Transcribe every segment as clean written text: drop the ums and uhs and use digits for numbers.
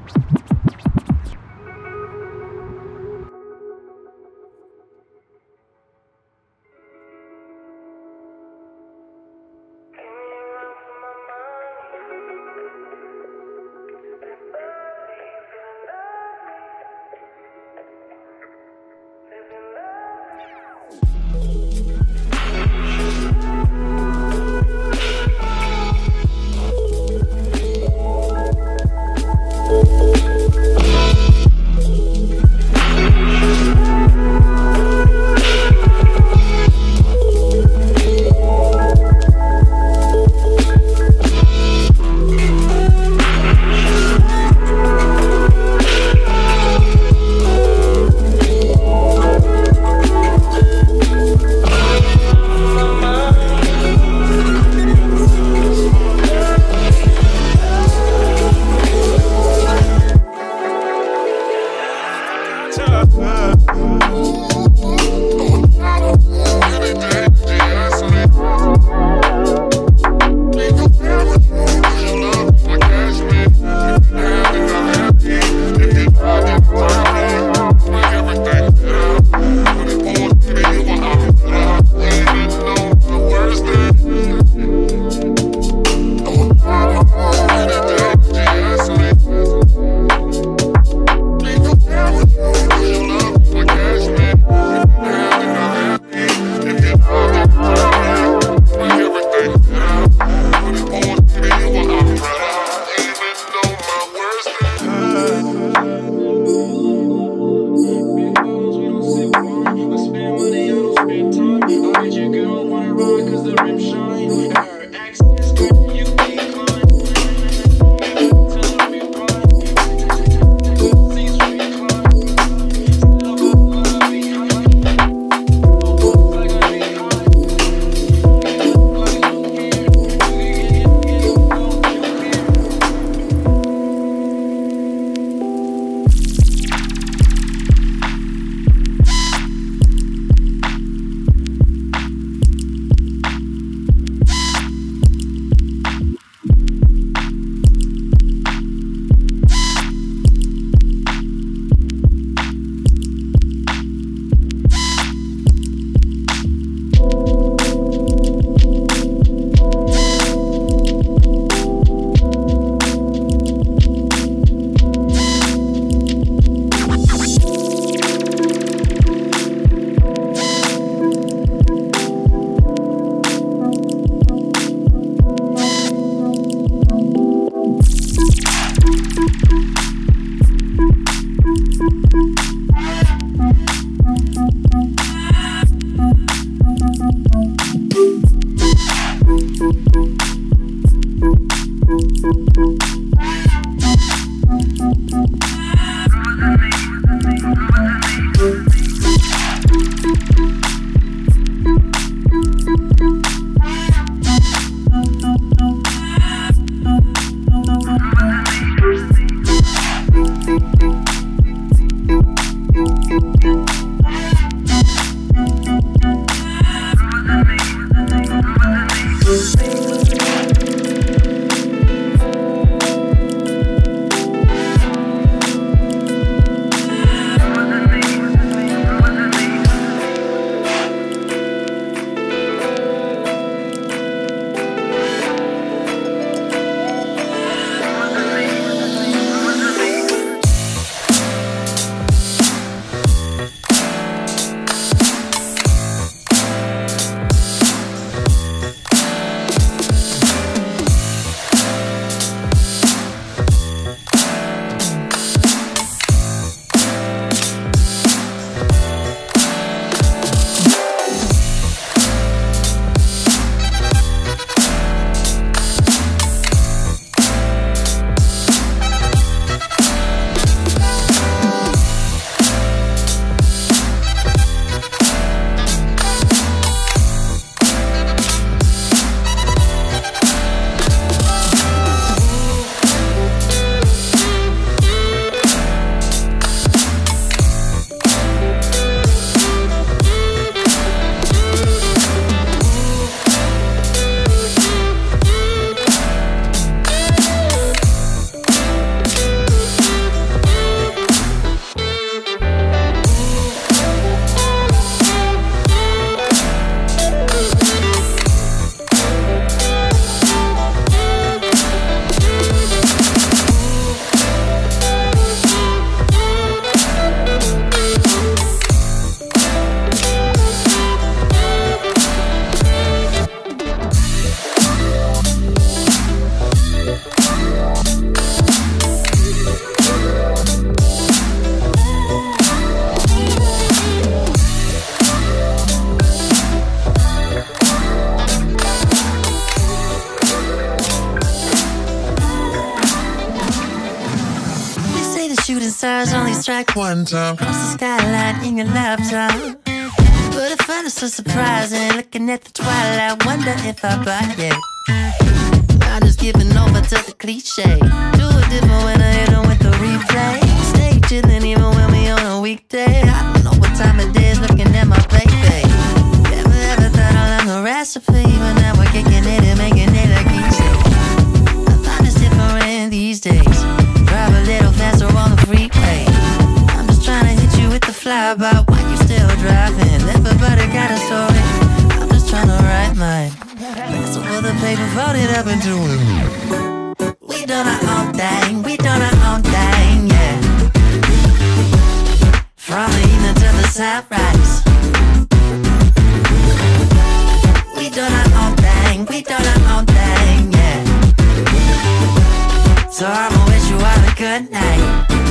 You Shooting stars only strike one time. Cross the skyline in your lifetime. But I find it so surprising. Looking at the twilight, wonder if I buy it. I'm just giving over to the cliche. Do it different when I hit 'em with the replay. Stay chillin' even when we on a weekday. I don't know what time of day is looking at my plate, babe. Never thought I'd learn the recipe, but now we're kicking it and making it like easy. I find it's different these days. Drive a little faster on the freeway. I'm just trying to hit you with the flyby while you still driving. Everybody got a story. I'm just trying to write mine. Pass over the paper, fold it up into it. We done our own thing, we done our own thing, yeah. From the evening to the sunrise. We done our own thing, we done our own thing, yeah. So I'ma wish you all a good night.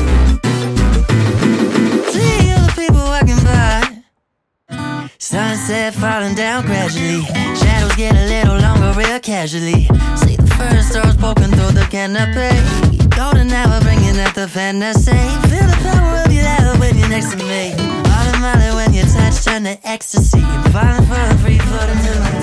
See all the people walking by. Sunset falling down gradually. Shadows get a little longer real casually. See the first stars poking through the canopy. Golden hour bringing out the fantasy. Feel the power of your love when you're next to me. Automatic when you touch turn to ecstasy. I'm falling for a free foot until I'm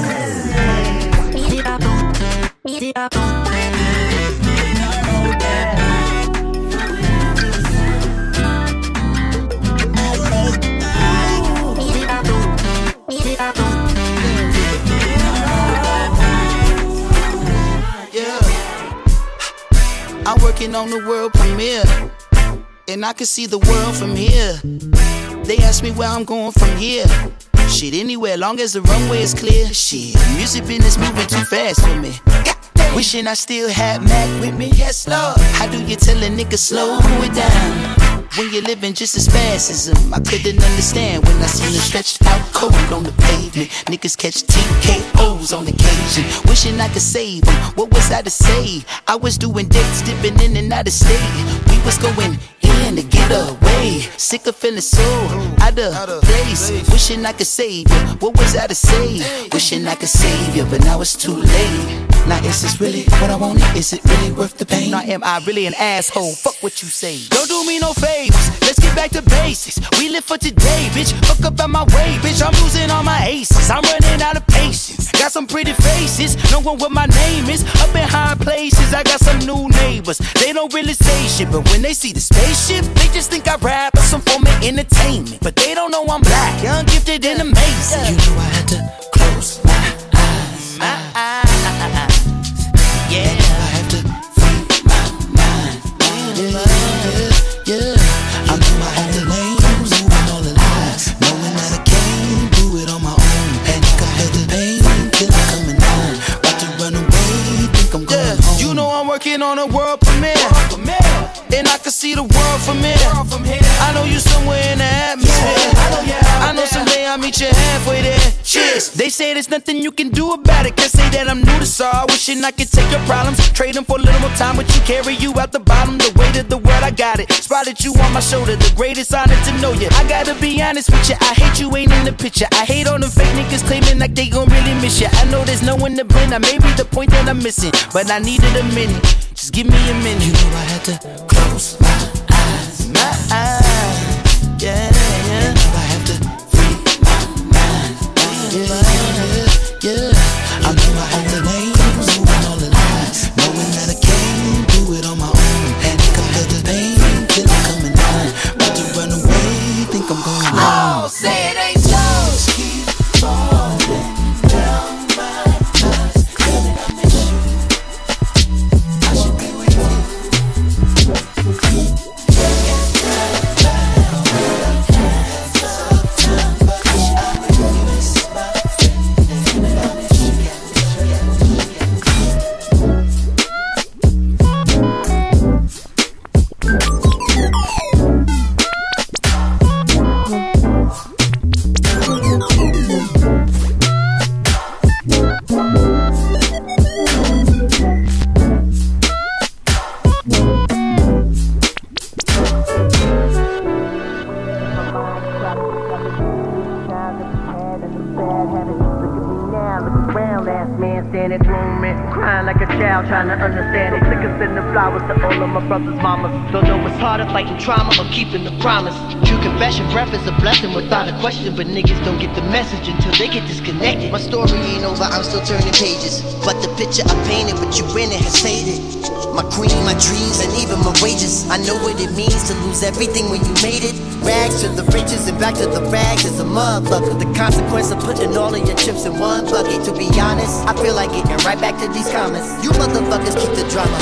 I'm working on the world premiere, and I can see the world from here. They ask me where I'm going from here. Shit, anywhere, long as the runway is clear. Shit, music business moving too fast for me. Wishing I still had Mac with me. Yes, Lord. How do you tell a nigga slow it down when you're living just as fast as him? I couldn't understand when I seen him stretched out cold on the pavement. Niggas catch TKOs on occasion. Wishing I could save him. What was I to say? I was doing dates, dipping in and out of state. We was going in to get away. Sick of feeling so out of place. Wishing I could save you. What was I to say? Wishing I could save you, but now it's too late. Now is this really what I wanted? Is it really worth the pain? Now am I really an asshole? Fuck what you say. Don't do me no favors. Let's get back to basics. We live for today, bitch. Fuck up out my way, bitch. I'm losing all my aces. I'm running out of patience. Got some pretty faces, knowing what my name is. Up in high places, I got some new neighbors. They don't really say shit, but when they see the spaceship, they just think I rap or some form of entertainment. But they don't know I'm black, young, gifted, and amazing. You know I had to close my eyes. Yeah, I have to free my mind. Yeah. I know my only lane, moving all the lies, knowing that I can't do it on my own. And I can feel the pain till I'm coming home. About to run away, think I'm going home. You know I'm working on a world premiere, and I can see the world from here. I know you somewhere in the atmosphere. I know someday I'll meet you halfway there. Cheers. They say there's nothing you can do about it. Can't say that I'm new to sorrow. Wishing I could take your problems, trade them for a little more time. But you carry you out the bottom, the weight of the world, I got it. Spotted you on my shoulder, the greatest honor to know you. I gotta be honest with you, I hate you ain't in the picture. I hate all them fake niggas claiming like they gon' really miss you. I know there's no one to blame, that may be the point that I'm missing, but I needed a minute, just give me a minute. You know I had to close my eyes, yeah. You know I have to free my mind, yeah. I know my only lane, moving all the lies, knowing that I can't do it on my own. And I can feel the pain till I'm coming home. About to run away, think I'm going home. Oh, say it ain't so. Keep falling down my eyes, coming, I miss you. I should be with you. trying to understand it. Sick of sending flowers to all of my brother's mamas. Don't know what's harder, fighting trauma or keeping the promise. True confession, breath is a blessing without a question. But niggas don't get the message until they get disconnected. My story ain't over, I'm still turning pages. But the picture I painted with you in it has faded. My queen, my dreams, and even my wages. I know what it means to lose everything when you made it. Rags to the riches and back to the rags is a motherfucker. The consequence of putting all of your chips in one bucket. To be honest, I feel like getting right back to these comments. You motherfuckers keep the drama.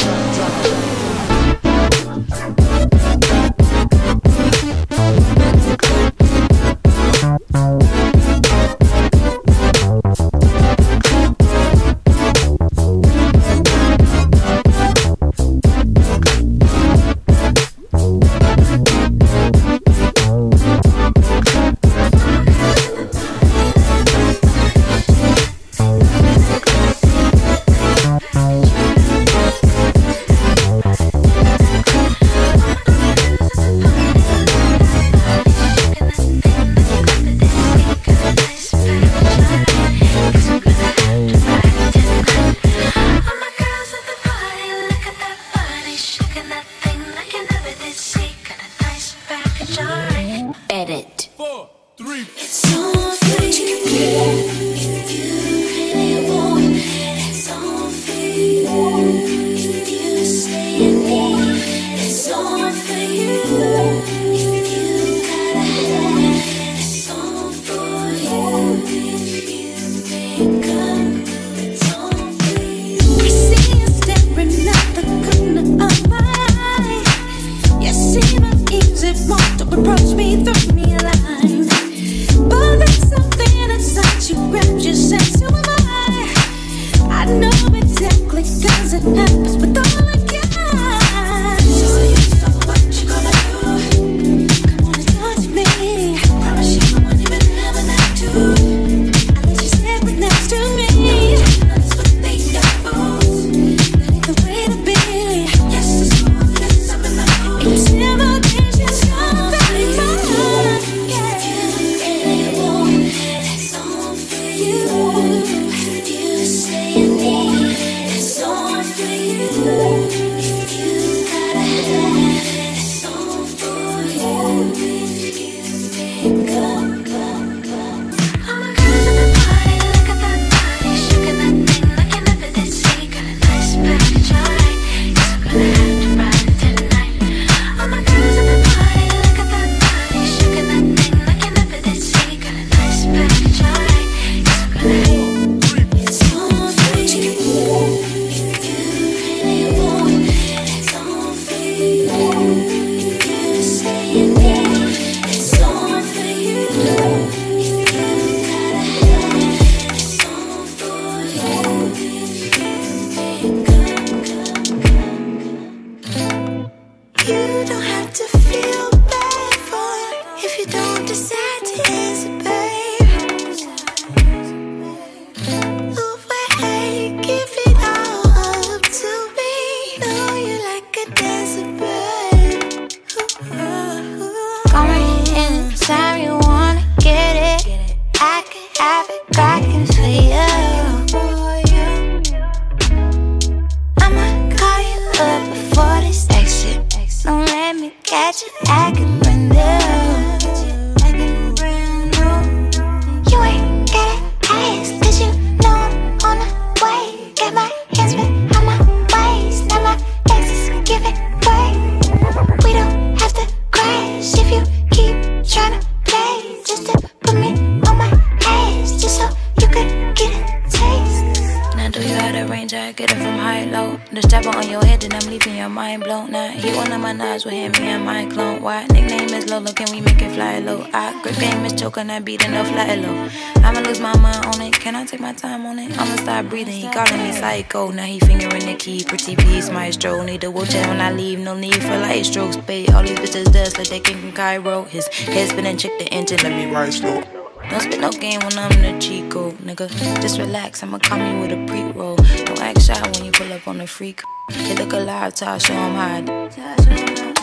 And I beat enough fly low. I'ma lose my mind on it. Can I take my time on it? I'ma stop breathing. He calling me psycho. Now he fingering the key. Pretty please, maestro. Need to watch it when I leave. No need for light strokes. Babe, all these bitches dust like they came from Cairo. His head spinning, check the engine. Let me ride slow. Don't spit no game when I'm the Chico, nigga. Just relax, I'ma come in with a pre-roll. Don't act shy when you pull up on a freak. They look alive till I show them how I do.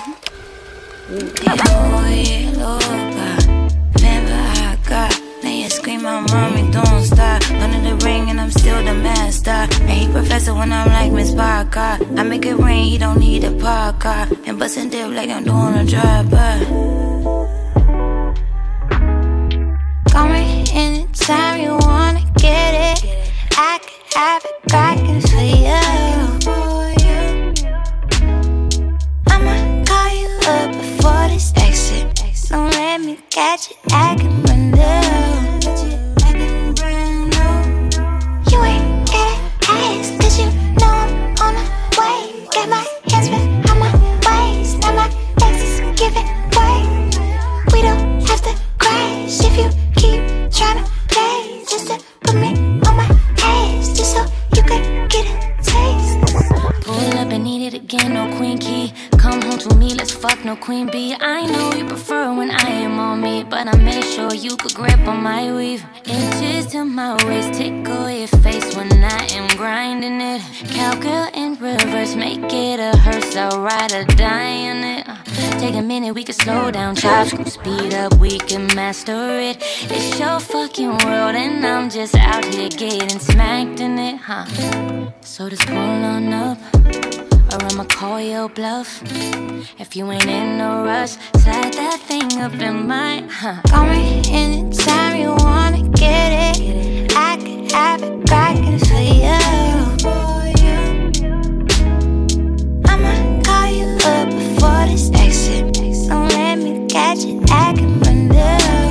Oh, yeah, loca. Remember I got, now it's scream out, mommy, don't stop. Under the ring and I'm still the master. And he professor when I'm like Miss Parker. I make it rain, he don't need a parker. And bustin' dip like I'm doing a drive-by. Call me anytime you wanna get it. I could have it crackin' for you. I'ma call you up before this exit. Don't let me catch it acting brand new. You ain't gotta ask, cause you know I'm on the way. Get my hands behind my waist. Now my legs is giving way. We don't have to crash if you keep tryna play. Just to put me on my ass, just so you could get a taste. Pull up and eat it again, no queen key. Come home to me, let's fuck, no queen bee. I know you prefer when I am on me, but I made sure you could grip on my weave. Inches to my waist, tickle your face when I am grinding it. Cowgirl in reverse, make it a hearse, I'll ride or die in it. Take a minute, we can slow down, chop, speed up, we can master it. It's your fucking world and I'm just out here getting smacked in it, huh? So just pull on up, or I'ma call your bluff. If you ain't in no rush, slide that thing up in my, Call me anytime you wanna get it. I could have it crackin' for you. I'ma call you up before this exit. Don't let me catch it acting brand new.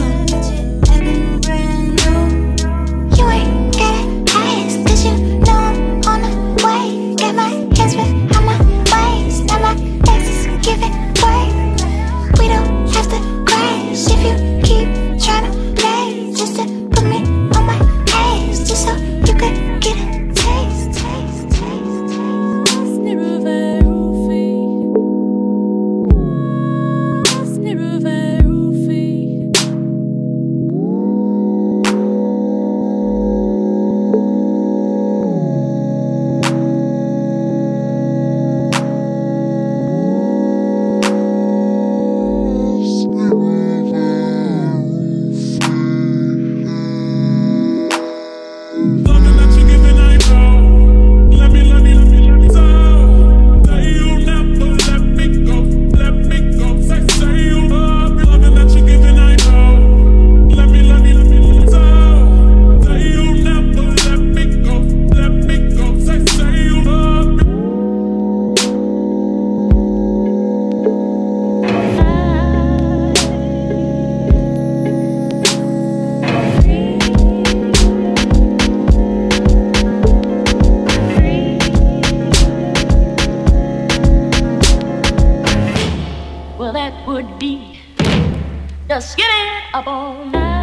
You ain't gotta ask, cause you know I'm on the way. Get my hands behind my waist. Now my legs is giving way. We don't have to crash if you keep tryna play. Just to put me on my ass, just so you could get a taste. Well, that would be just getting up all night.